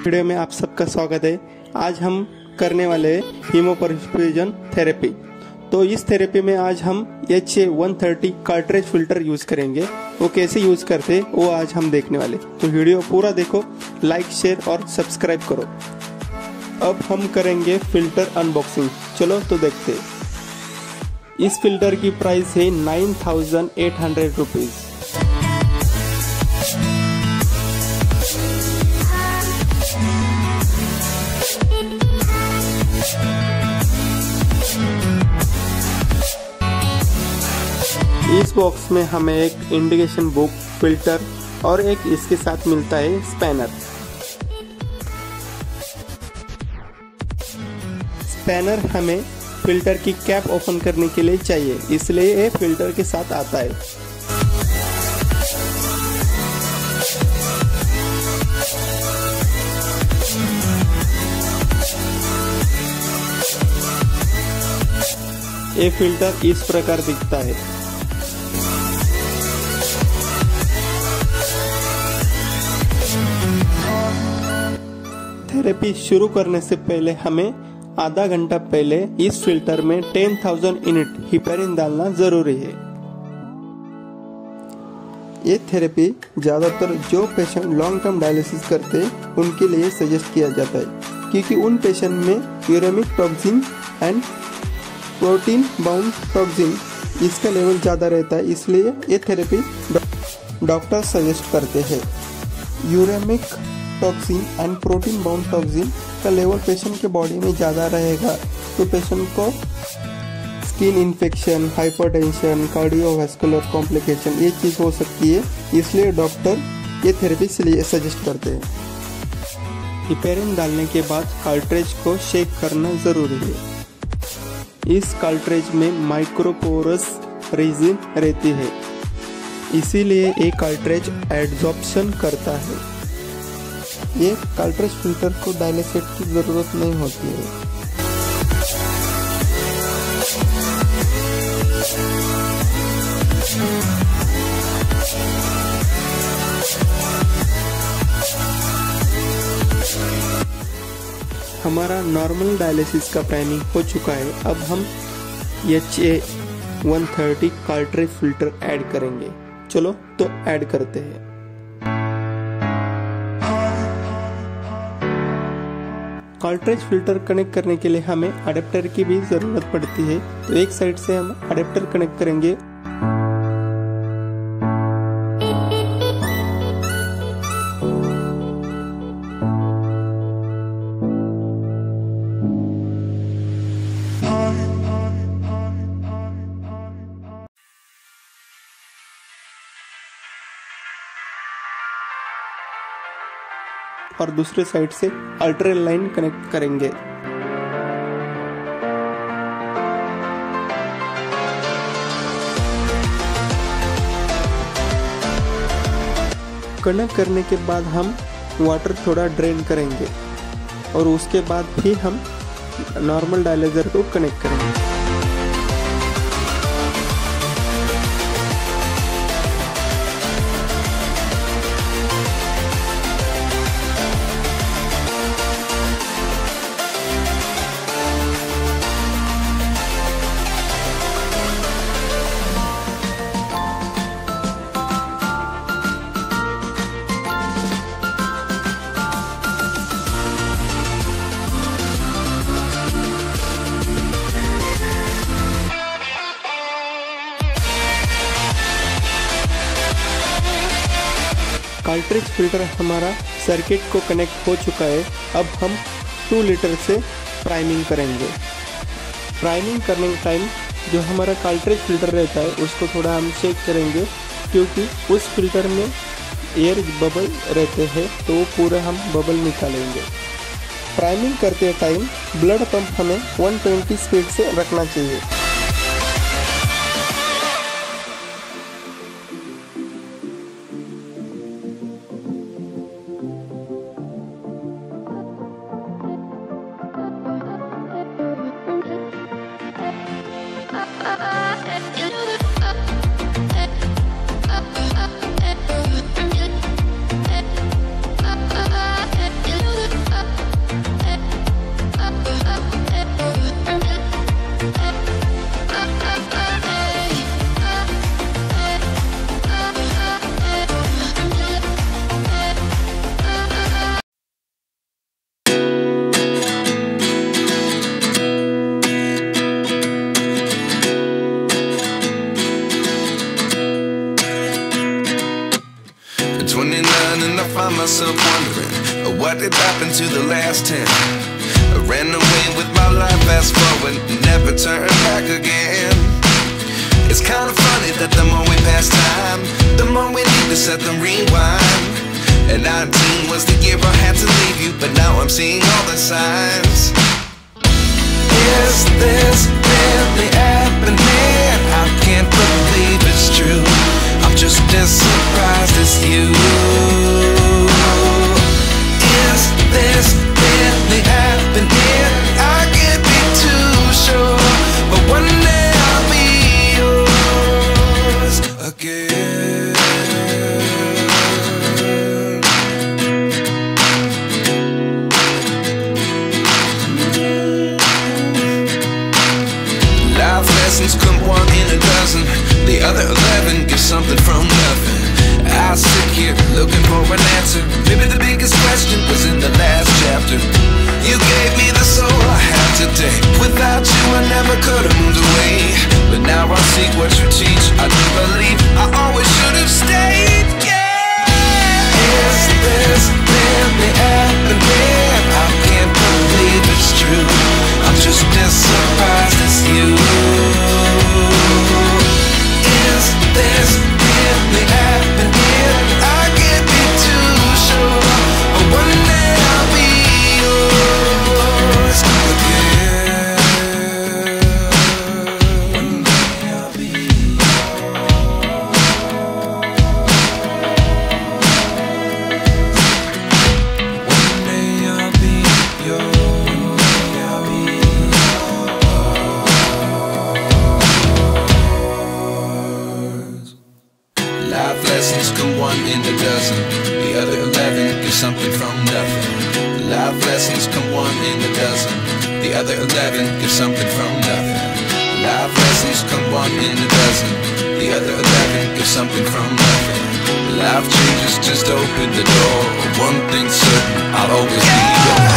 Video में आप सबका स्वागत है। आज हम करने वाले हैं हीमोपर्फ्यूजन थेरेपी। तो इस थेरेपी में आज हम HA130 कार्ट्रिज फिल्टर यूज करेंगे। वो कैसे यूज करते वो आज हम देखने वाले। तो वीडियो पूरा देखो, लाइक शेयर और सब्सक्राइब करो। अब हम करेंगे फिल्टर अनबॉक्सिंग। चलो तो देखते हैं। इस फिल्टर की प्राइस है 9800 रुपीज। इस बॉक्स में हमें एक इंडिकेशन बुक, फिल्टर और एक इसके साथ मिलता है स्पैनर। स्पैनर हमें फिल्टर की कैप ओपन करने के लिए चाहिए, इसलिए ये फिल्टर के साथ आता है। ये फिल्टर इस प्रकार दिखता है। थेरेपी शुरू करने से पहले हमें आधा घंटा पहले इस फिल्टर में 10,000 यूनिट हिपेरिन डालना जरूरी है। ये थेरेपी ज्यादातर जो पेशेंट लॉन्ग टर्म डायलिसिस करते उनके लिए सजेस्ट किया जाता है, क्योंकि उन पेशेंट में uremic toxin and protein bound toxin इसका लेवल ज्यादा रहता है, इसलिए ये थेरेपी डॉक्टर सजेस्ट करते हैं। Uremic toxin and protein bound toxin का लेवल पेशेंट के बॉडी में ज़्यादा रहेगा तो पेशेंट को skin infection, hypertension, cardiovascular complication ये चीज़ हो सकती है, इसलिए डॉक्टर ये थेरेपी सजेस्ट करते हैं। हिपेरिन डालने के बाद कार्ट्रिज को शेक करना ज़रूरी है। इस कार्ट्रिज में माइक्रोपोरस रेजिन रहती है, इसीलिए ये कार्ट्रिज एड्सॉर्प्शन करता है। ये कार्ट्रिज फिल्टर को डायलिसेट की जरूरत नहीं होती है। हमारा नॉर्मल डायलिसिस का प्राइमिंग हो चुका है। अब हम HA130 कार्ट्रिज फिल्टर ऐड करेंगे। चलो तो ऐड करते हैं। कार्ट्रिज फिल्टर कनेक्ट करने के लिए हमें अडेप्टर की भी जरूरत पड़ती है, तो एक साइड से हम अडेप्टर कनेक्ट करेंगे। और दूसरे साइड से अल्ट्रल लाइन कनेक्ट करेंगे। कनेक्ट करने के बाद हम वाटर थोड़ा ड्रेन करेंगे और उसके बाद भी हम नॉर्मल डायलिसिस को कनेक्ट करेंगे। कार्ट्रिज फिल्टर हमारा सर्किट को कनेक्ट हो चुका है। अब हम 2 लीटर से प्राइमिंग करेंगे। प्राइमिंग करने के टाइम जो हमारा कार्ट्रिज फिल्टर रहता है उसको थोड़ा हम शेक करेंगे, क्योंकि उस फिल्टर में एयर बबल रहते हैं, तो वो पूरा हम बबल निकालेंगे। प्राइमिंग करते टाइम ब्लड पंप हमें 120 स्पीड से रखना चाहिए। what did happen to the last 10? I ran away with my life, fast forward, never turn back again. It's kind of funny that the more we pass time, the more we need to set them rewind. And 19 was the year I had to leave you, but now I'm seeing all the signs. Is this really happening? I can't believe it's true. I'm just as surprised as you. Is this really happening? I can't be too sure, but one day I'll be yours again. Life lessons come one in a dozen. The other 11 give something from nothing. I sit here looking for an answer. Maybe the biggest question was in the last chapter. You gave me the soul I have today. Without you I never could have moved away. But now I see what you teach. I do believe I always should have stayed. Yeah. Is this really happening? I can't believe it's true. I'm just as surprised as you. Is this really happening? I can't be too sure, but one day I'll be yours again. One day I'll be One day I'll be yours. I'll be yours. Life lessons come one in a dozen. The other 11 give something from nothing. Life lessons come one in a dozen. The other 11 give something from nothing. Life lessons come one in a dozen. The other 11 give something from nothing. Life changes just open the door. One thing's certain, I'll always be yours.